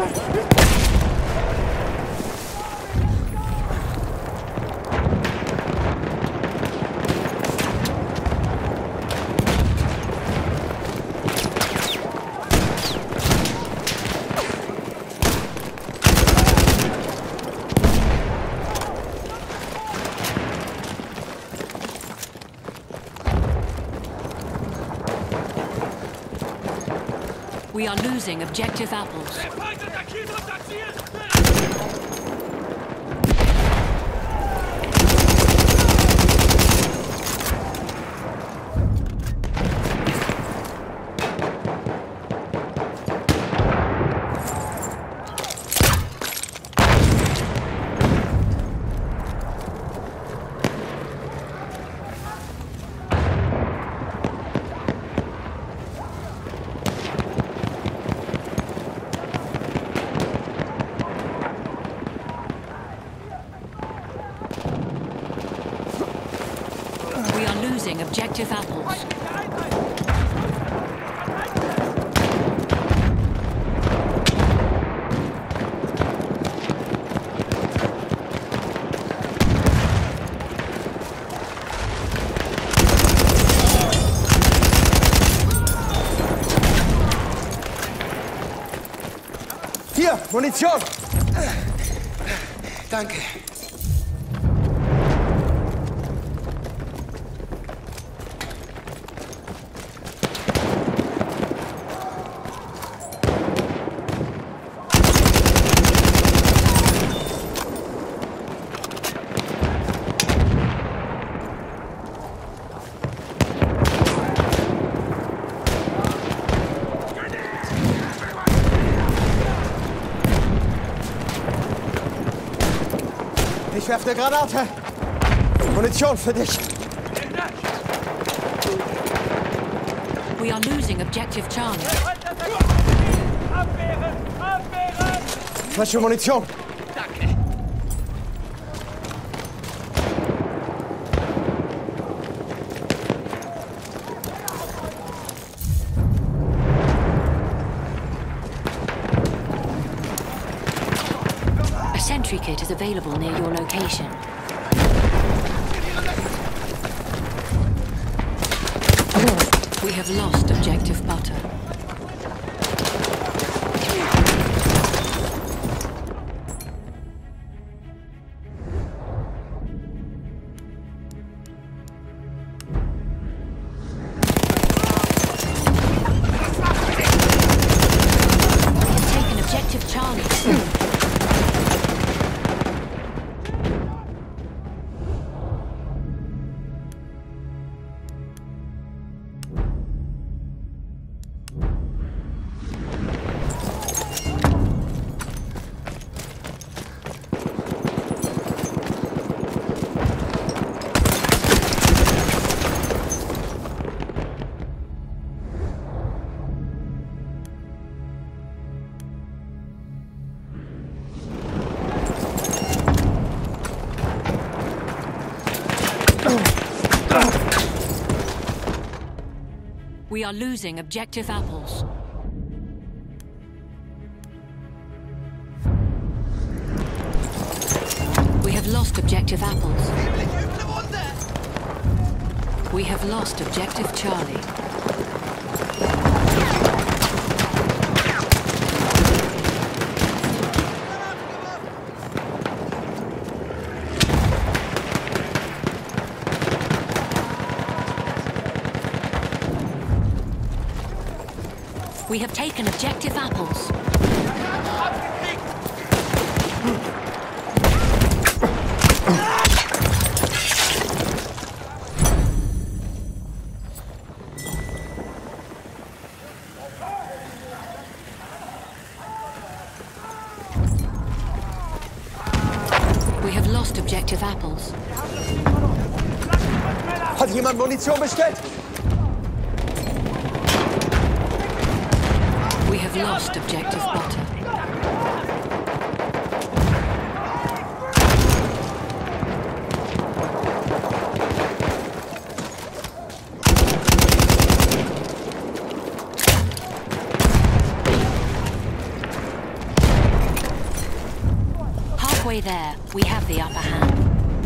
We are losing objective apples. We are losing objective apples. Hier, Munition! Danke. Ich werfe eine Granate. Munition für dich. We are losing objective Charlie. Abwehren! Abwehren! Flasche Munition. Danke. A sentry kit is available near your location. We have lost objective butter. We have taken objective Charlie. We are losing objective apples. We have lost objective apples. We have lost objective Charlie. We have taken objective apples. We have lost objective apples. Hat jemand Munition bestellt? We have lost objective butter. halfway there. We have the upper hand.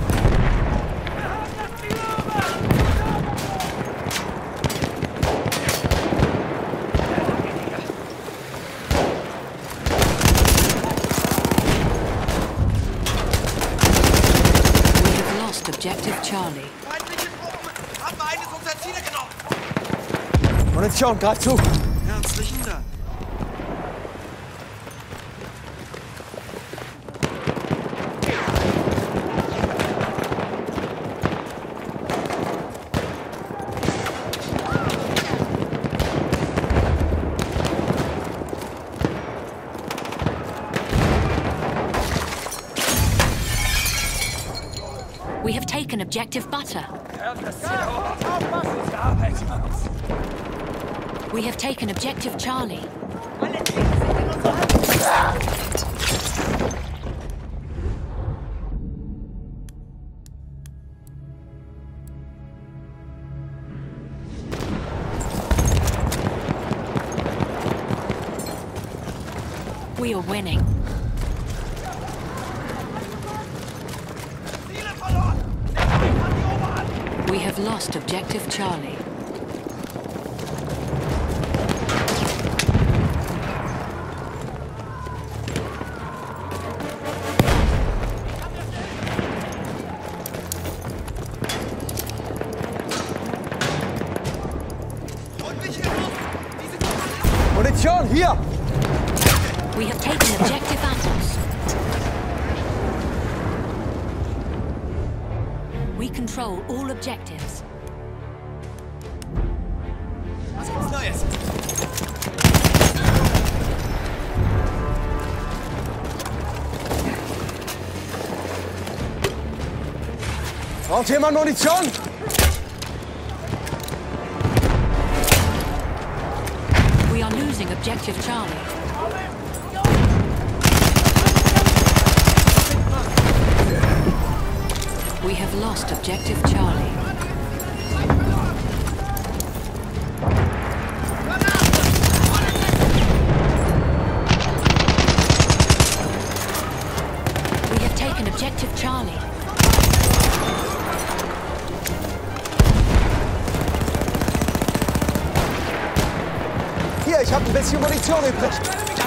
We have lost objective Charlie. Feindliche Truppen haben eines unserer Ziele genommen. Munition, greif zu! Herzlichen Dank. We have taken objective Butter. We have taken objective Charlie. We are winning. We have lost objective Charlie. Munition, hier! We have taken objective Apples. We control all objectives. Was gibt's Neues? Braucht jemand Munition? We are losing objective Charlie. We have lost objective Charlie. We have taken objective Charlie. Hier, ich habe ein bisschen Munition übrig.